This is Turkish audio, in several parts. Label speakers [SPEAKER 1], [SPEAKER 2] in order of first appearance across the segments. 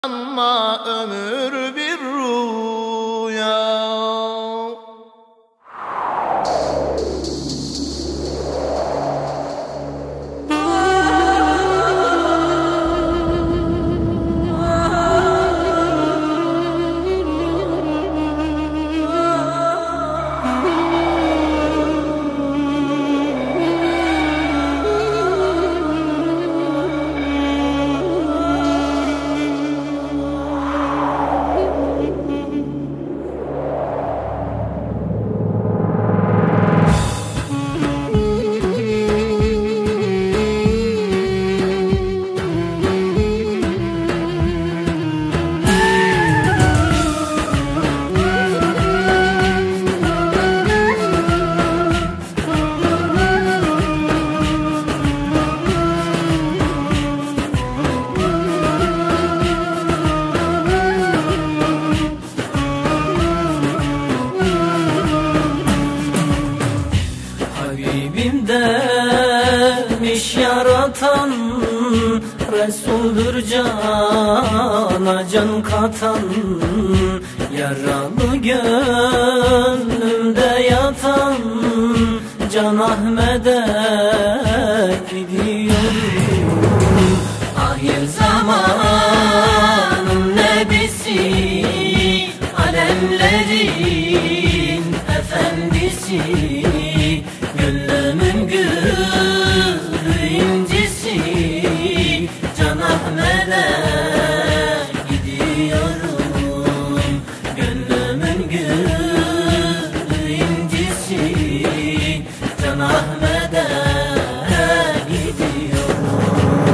[SPEAKER 1] Ama ömür bir rüya.
[SPEAKER 2] Habibim demiş yaratan, Resuldür cana can katan. Yaralı gönlümde yatan, Can Ahmet'e gidiyorum. Ahir zamanın nebisi, alemlerin efendisi, gönlümün gülü incisi, Can Ahmet'e gidiyorum. Gönlümün gülü incisi, Can Ahmet'e gidiyorum.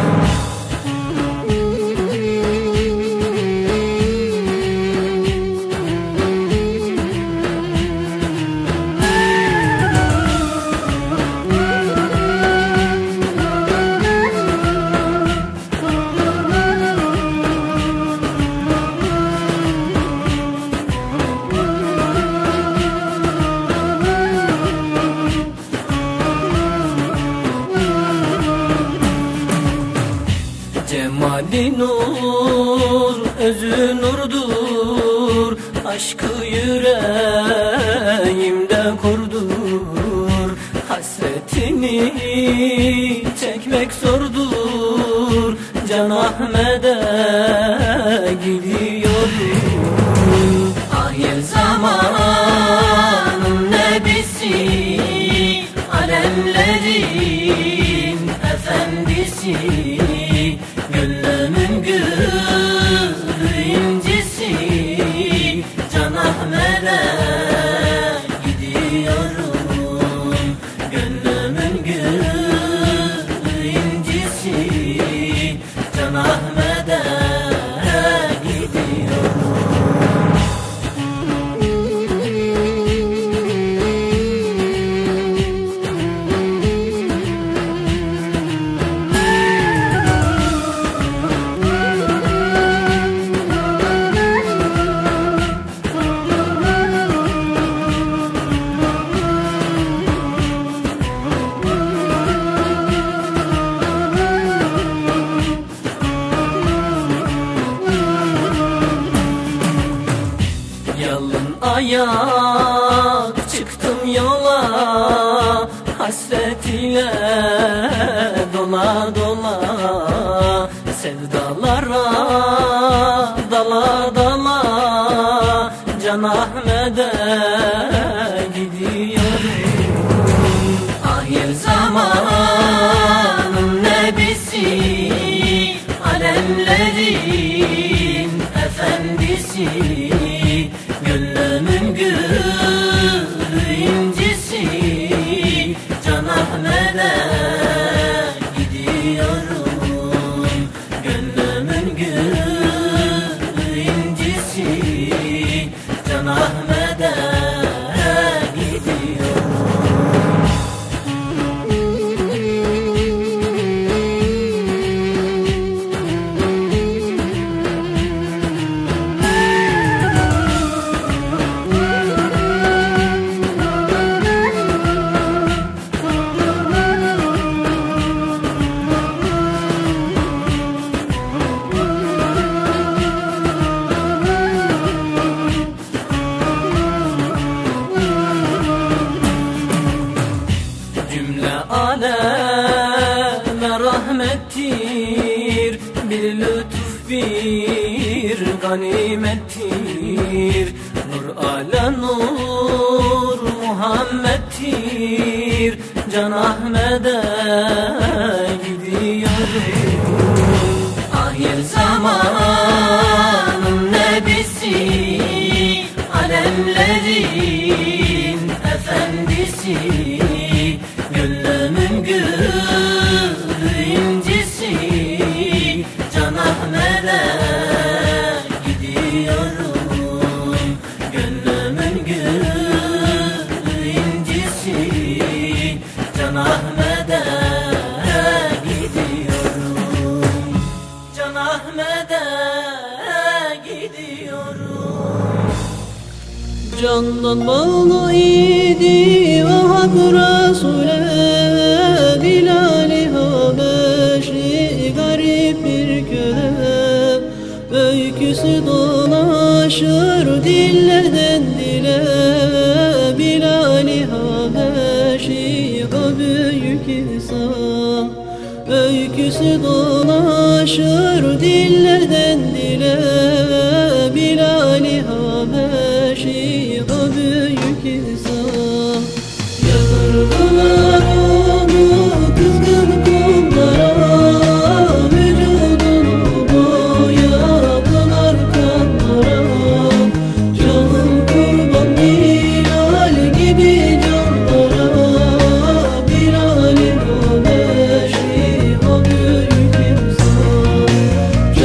[SPEAKER 2] Cemali nur, özü nurdur, aşkı yüreğimde kurdur. Hasretini çekmek zordur, Can Ahmet'e gidiyorum. Ahir zamanın nebisi, alemlerin efendisi, gönlümün gülü incisi, Can Ahmet'e gidiyorum. Gönlümün gülü incisi, Can Ahmet'e gidiyorum. Yalın ayak çıktım yola, hasret ile dola dola. Sevdalara dala dala, Can Ahmet'e gidiyorum. Ahir zamanın nebisi, alemlerin efendisi, gönlümün gülü incisi, Can Ahmet'e gidiyorum. Gönlümün gülü incisi, Can Ahmet'e gidiyorum. bir ganimettir. Nur ala nur Muhammed'tir. Can Ahmet'e gidiyorum. Ahir zamanın nebisi, alemlerin efendisi, gönlümün gülü incisi. Can Ahmet'e gidiyorum. Gönlümün gülü incisi. Can Ahmet'e gidiyorum. Can Ahmet'e gidiyorum.
[SPEAKER 3] Candan bağlı idi o Hak Resul'e, Bilal-i Habeşi garip bir köle. Öyküsü dolaşır dillerden dile, Bilal-i Habeşi o büyük insan. Öyküsü dolaşır dillerden dile, Bilal-i Habeşi o büyük insan. Yatırdılar onu kızgın kumlara, vücudunu boyadılar kanlara. Canım kurban Bilal gibi canlara, Bilal-i Habeşi o büyük insan.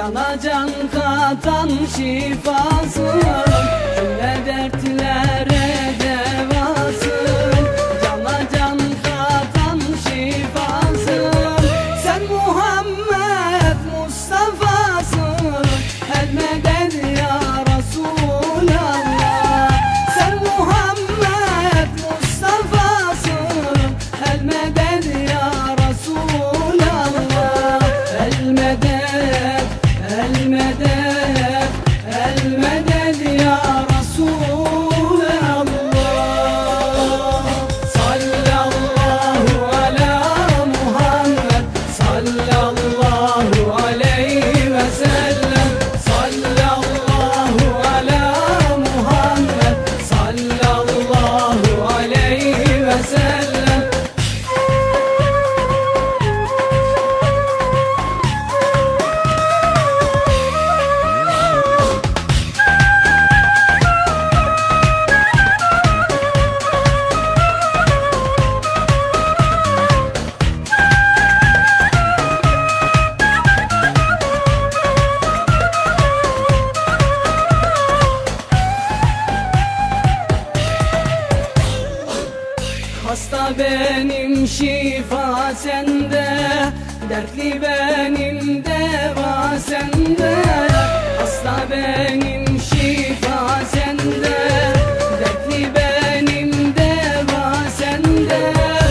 [SPEAKER 3] Cana can katan şifasın, cümle dertlere devasın. Cana can katan şifasın, sen Muhammed Mustafa'sın. El medet ya Resulallah, sen Muhammed Mustafa'sın. El medet ya Resulallah, el medet, el medet, el medet ya Resulallah. Sallallahu ala Muhammed, sallallahu aleyhi ve sellem. Sallallahu ala Muhammed, sallallahu aleyhi ve sellem. Hasta benim, şifa sende, dertli benim, deva sende. Hasta benim, şifa sende, dertli benim, deva sende.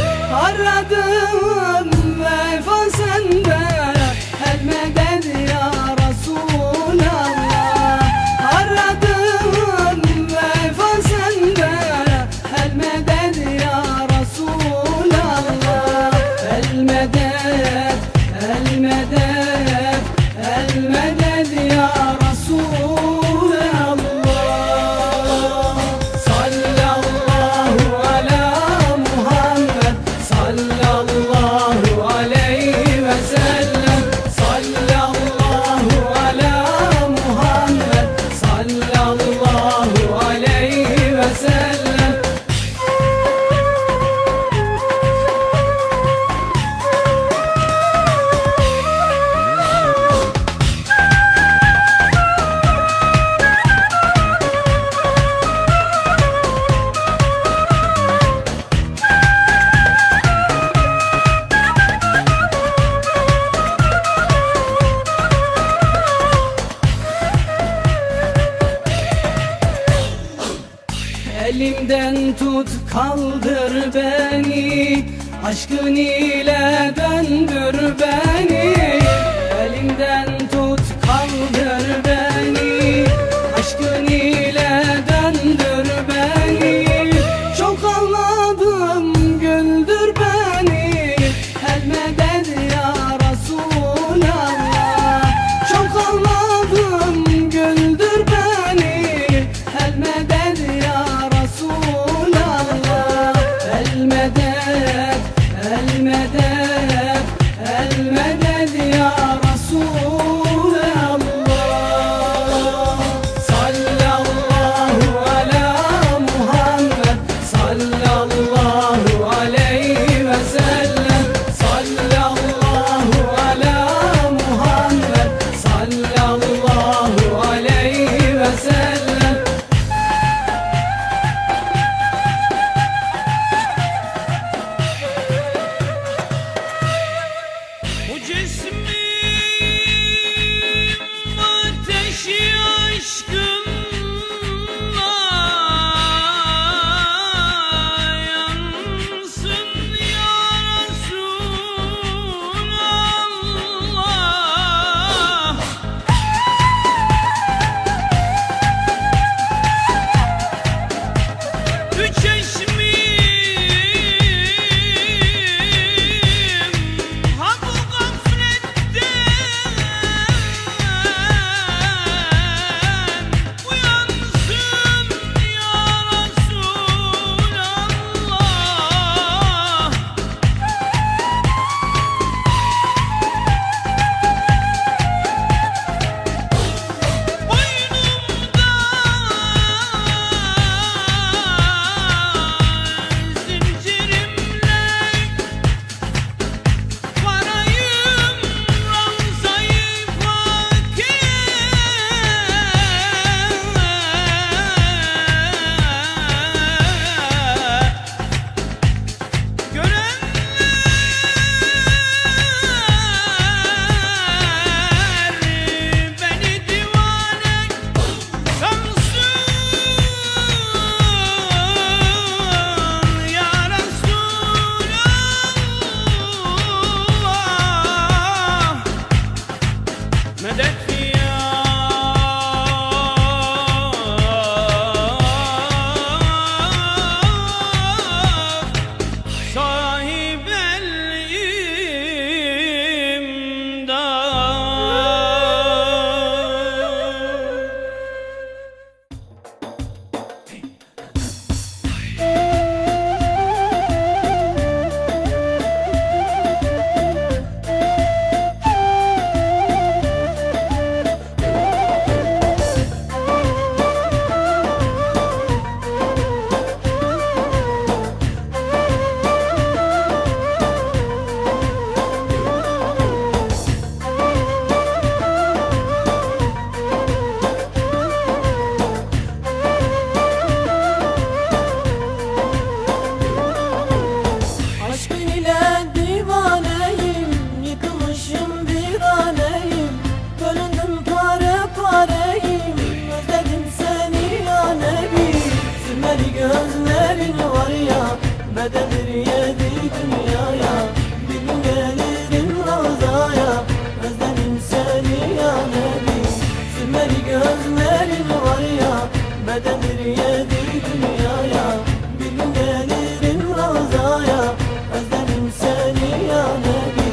[SPEAKER 3] Aradım vefa sende, el medet ya Resulallah. Aradım vefa sende, el medet ya Resulallah. El medet, el medet, el medet ya Resulallah. Sallallahu ala Muhammed, sallallahu aleyhi ve sellem. Sallallahu ala Muhammed, sallallahu aleyhi ve sellem. Elimden tut, kaldır beni, aşkın ile döndür beni. Elimden tut, kaldır beni, aşkın ile döndür beni. Çok ağladım, güldür beni, el medet ya Resulallah. Çok ağladım, güldür beni, el medet ya Resulallah. El medet, el medet, el medet ya Resulallah. Sallallahu ala Muhammed, sallallahu aleyhi ve sellem. Sallallahu ala Muhammed, sallallahu aleyhi ve sellem.
[SPEAKER 2] Bu cismim ateşi aşkınla yansın ya Resulallah. Üç çeşmim ha bu gafletten
[SPEAKER 3] Sürmeli gözlerin var ya, bededir yedi dünyaya. Bir gün gelirim Ravza'ya, özledim seni ya Nebi. Sürmeli gözlerin var ya, bededir yedi dünyaya. Bir gün gelirim Ravza'ya, özledim seni ya Nebi.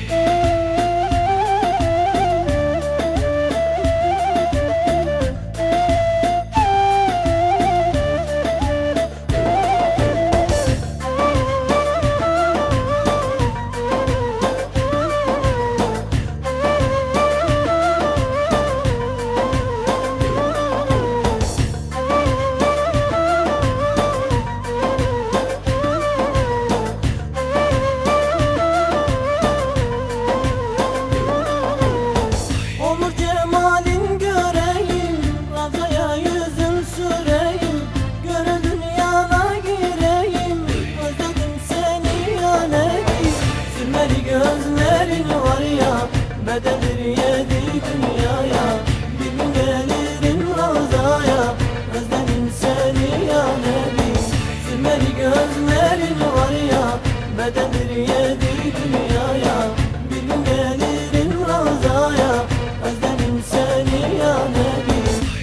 [SPEAKER 3] Olur cemalin göreyim, Ravza'ya yüzüm süreyim, göre dünyana gireyim, özledim seni ya Nebi. Sürmeli gözlerin var ya, bededir yedi dünyaya. Bir gün gelirim Ravza'ya, özledim seni ya Nebi. Sürmeli gözlerin var ya, bededir yedi dünyaya. Bir gün gelirim Ravza'ya, özledim seni ya Nebi.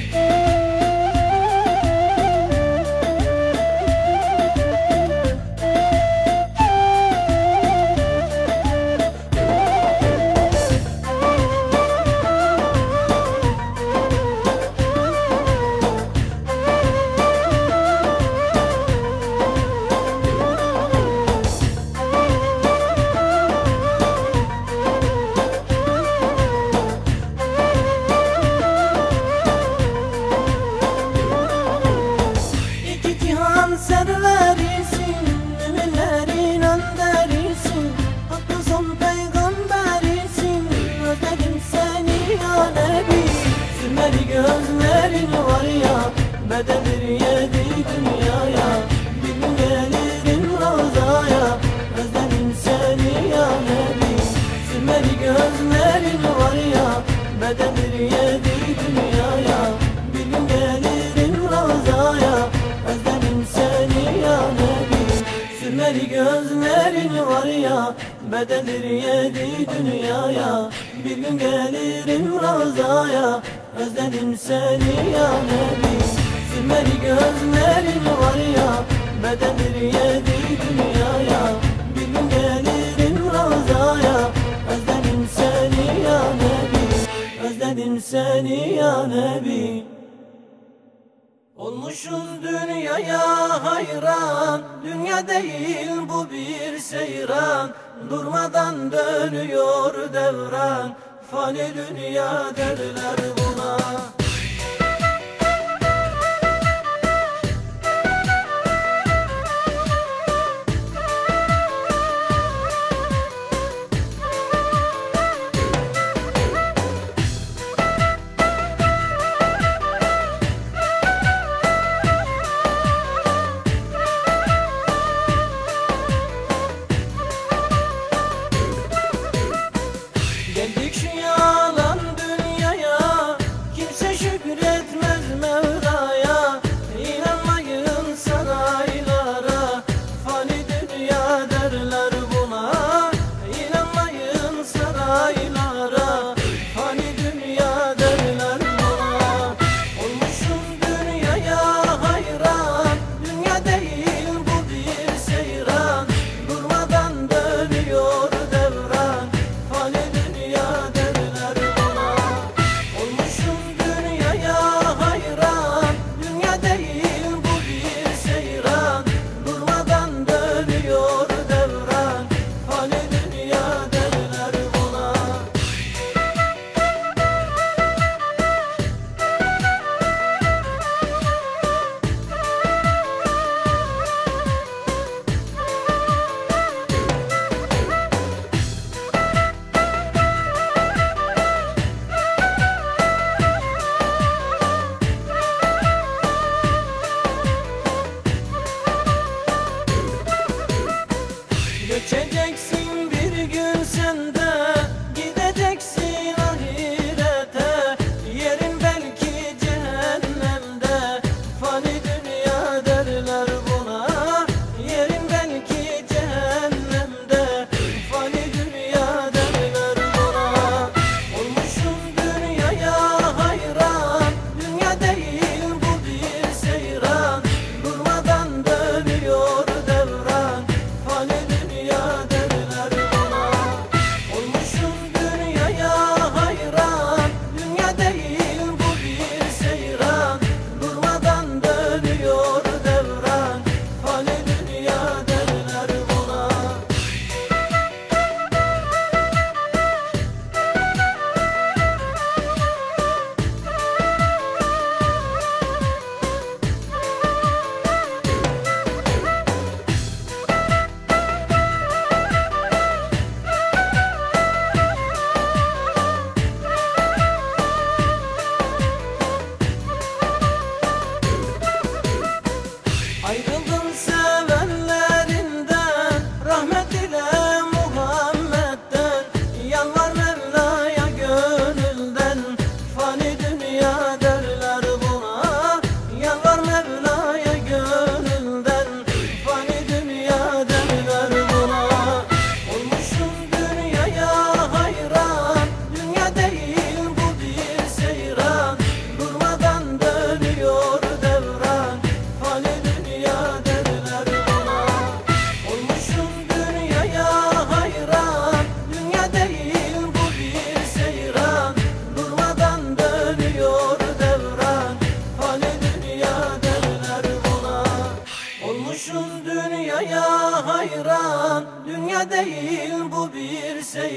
[SPEAKER 3] İki cihan serverisin, müminlerin önderisin, hakkı son peygamberisin, özledim seni ya Nebi. Sürmeli gözlerin var ya, bededir yedi dünyaya. Bir gün gelirim Ravza'ya, özledim seni ya Nebi. Sürmeli gözlerin var ya, bededir yedi dünyaya. Bir gün gelirim Ravza'ya, özledim seni ya Nebi. Sürmeli gözlerin var ya, bededir yedi dünyaya. Bir gün gelirim Ravza'ya, özledim seni ya Nebi. Sürmeli gözlerin var ya, bededir yedi dünyaya. Bir gün gelirim Ravza'ya, özledim seni ya Nebi. Özledim seni ya Nebi. Olmuşuz dünyaya hayran, dünya değil bu bir seyran. Durmadan dönüyor devran, fani dünya derler buna. Geldik şu yalan dünyaya, kimse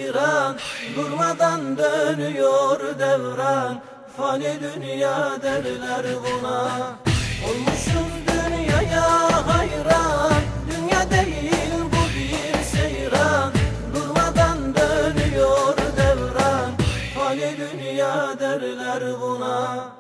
[SPEAKER 3] seyran, durmadan dönüyor devran. Fani dünya derler buna. Olmuşuz dünyaya hayran, dünya değil bu bir seyran, durmadan dönüyor devran. Fani dünya derler buna.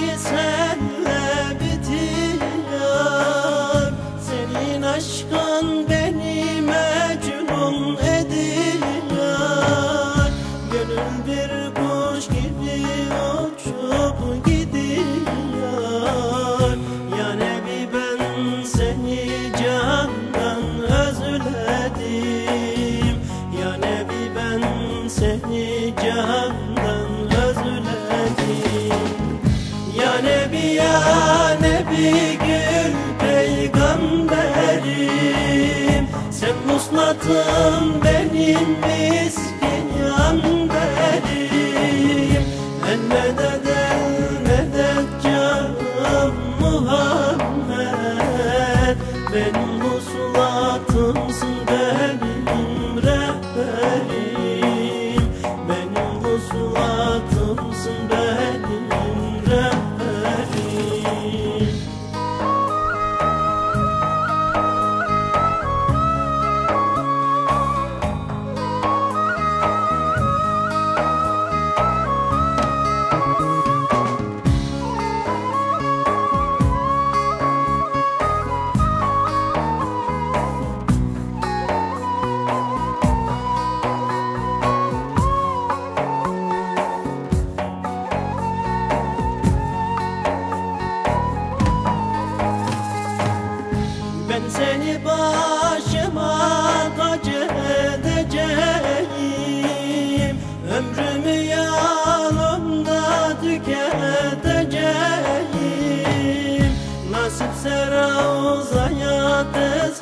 [SPEAKER 3] senle bitiyor. Senin aşkın beni mecnun ediyor. Gönül bir kuş gibi uçup gidiyor. Ya Nebi ben seni candan özledim. Ya Nebi ben seni candan özledim. Ya Nebi ya Nebi gül peygamberim. Sen vuslatın benim miskin yanderim. El medet el medet canım Muhammed. Benim vuslatımsın benim rehberim. Benim vuslatımsın benim rehberim. Ben seni başıma tac edeceğim. Ömrümü yanımda tüketeceğim. Nasipse Ravza'ya tez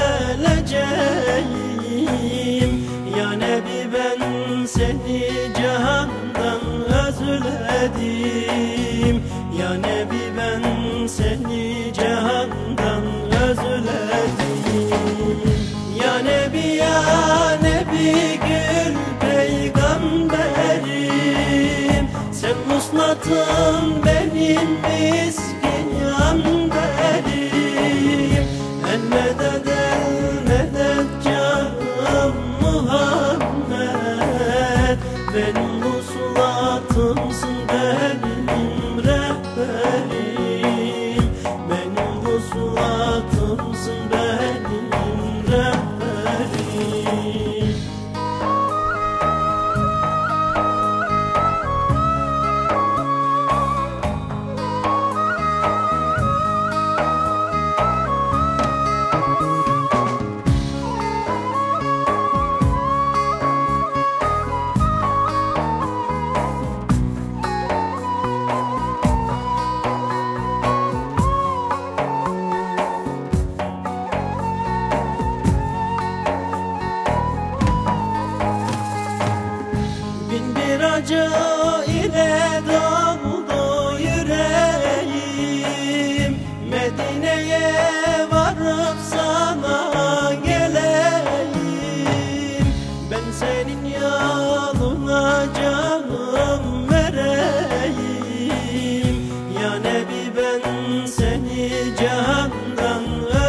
[SPEAKER 3] geleceğim. Ya Nebi ben seni candan özledim. Ya Nebi ben seni candan özledim. Ya Nebi ya Nebi gül peygamberim. Sen vuslatın benim miskin yanderim. El medet el medet canım Muhammed. Benim vuslatımsın benim rehberim. Benim vuslatımsın benim rehberim. Bin bir acı ile doldu yüreğim. Medine'ye varıp sana geleyim. Ben senin yoluna canım vereyim. Ya Nebi ben seni candan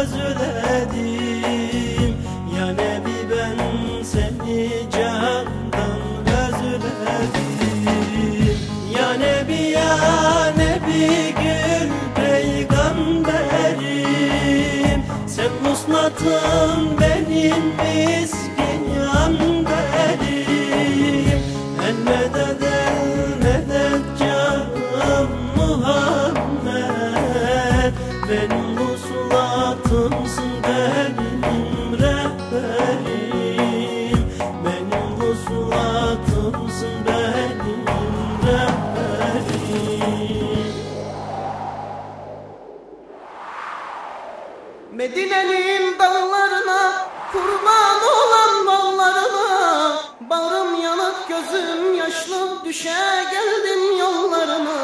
[SPEAKER 3] özledim. Ya Nebi ben seni candan özledim. Ya Nebi ya Nebi gül peygamberim. Sen vuslatın benim miskin yanderim. El medet el medet canım Muhammed. Benim vuslatımsın benim rehberim. Benim vuslatımsın benim rehberim.
[SPEAKER 4] Medine'nin dağlarına kurban olan mallarına. Bağrım yanık gözüm yaşlı düşe geldim yollarına.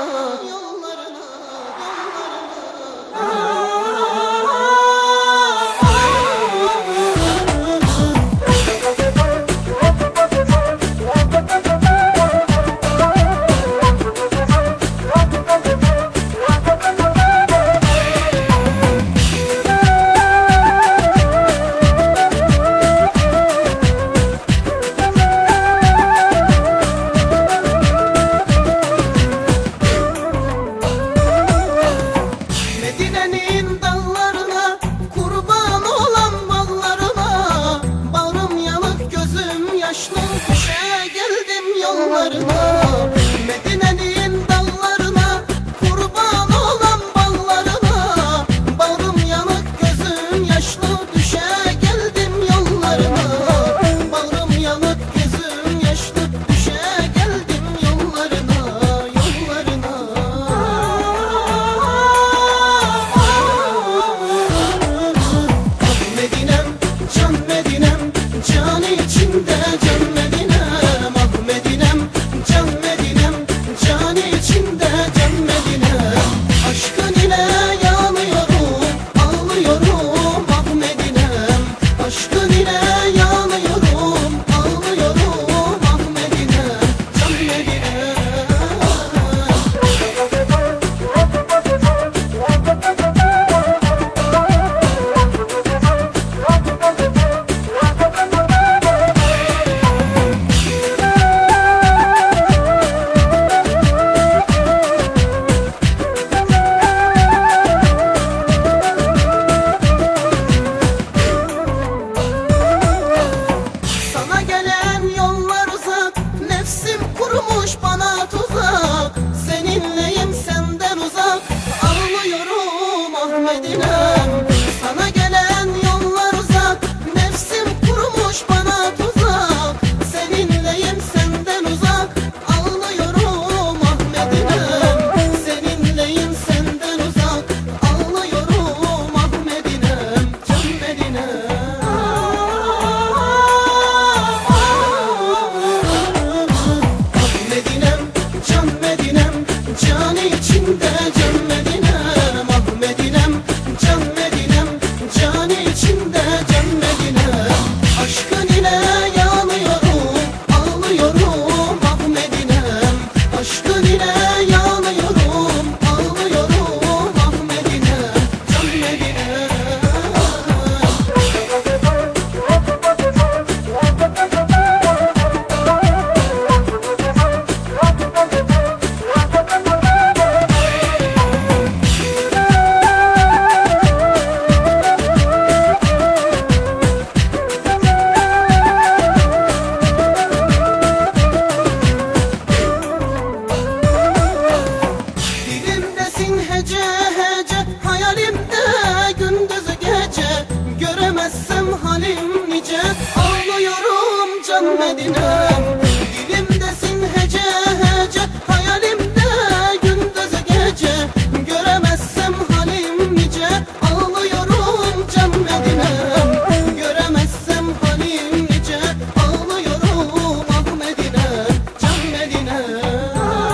[SPEAKER 4] can Medinem, ah Medinem, can Medinem, cani içinde can Medinem. Aşkın ile yanıyorum, ağlıyorum, ah Medinem. Aşkın ile yanıyorum, ağlıyorum, ah Medinem, can Medinem. Dilimdesin hece hece, hayalimde gündüz gece. Göremezsem halim nice, ağlıyorum can Medinem. Dilimdesin hece hece, hayalimde gündüz gece. Göremezsem halim nice, ağlıyorum can Medinem. Göremezsem halim nice, ağlıyorum ah Medinem, can Medinem.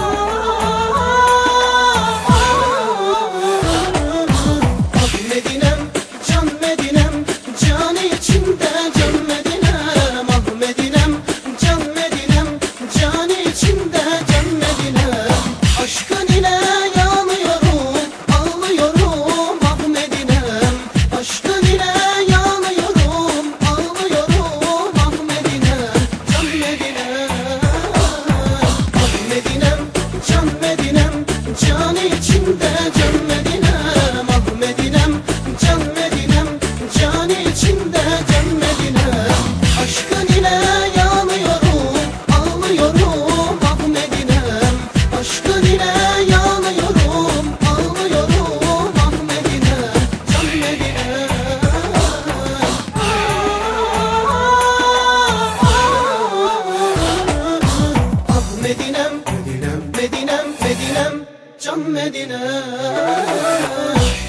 [SPEAKER 4] Ah Medinem, can Medinem, cani içinde can Medinem. Ah Medinem, can Medinem, cani içinde can Medinem. Aşkın ile yanıyorum, ağlıyorum ah Medinem. Aşkın ile yanıyorum, ağlıyorum ah Medinem, can Medinem. Ah Medinem, can Medinem, cani içinde can Medinem. Ah Medinem, can Medinem, cani içinde can Medinem. Aşkın ile yanıyorum, ağlıyorum ah Medinem. Aşkın ile yanıyorum, ağlıyorum ah Medinem, can Medinem. Ah Medinem, Medinem, Medinem, Medinem, can Medinem.